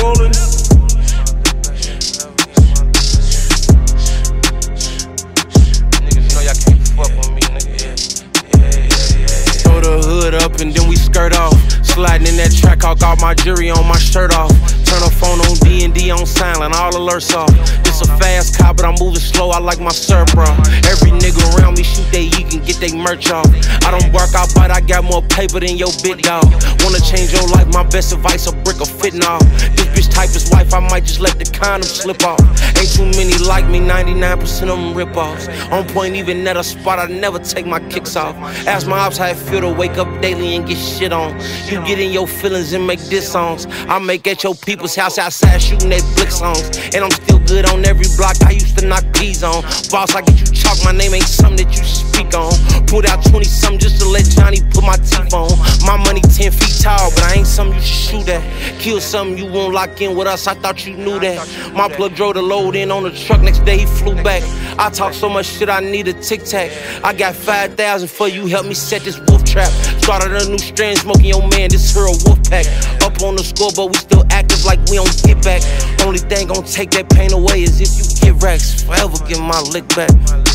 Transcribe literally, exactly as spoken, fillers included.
rolling. Throw the hood up and then we skirt off. Sliding in that track, I got my jury on, my shirt off. Turn the phone on D and D on silent, all alerts off. This a fast car, but I'm moving slow, I like my syrup, bro. Every nigga around me shoot they you can get they merch off. I don't work out, but I got more paper than your big dog. Wanna change your life, my best advice, a brick of fitting-off. This bitch type is wife, I might just let the condom slip off. Ain't too many like me, ninety-nine percent of them rip-offs. On point, even at a spot, I never take my kicks off. Ask my ops how it feel to wake up daily and get shit on. You get in your feelings and make diss songs. I make at your people's house outside shooting they blick songs. And I'm still good on every block, I used to knock D's on. Boss, I get you chalk, my name ain't something that you speak on. Pulled out twenty something just to let Johnny put my teeth on. My money ten feet tall, but I ain't something you should shoot at. Kill something you won't lock in with us, I thought you knew that. My plug drove the load in on the truck, next day he flew back. I talk so much shit, I need a tic-tac. I got five thousand for you, help me set this wolf trap. Started a new strand, smoking your man, this here a wolf pack. Up on the scoreboard, we still active like we don't get back. Only thing gon' take that pain away is if you get racks. Forever get my lick back.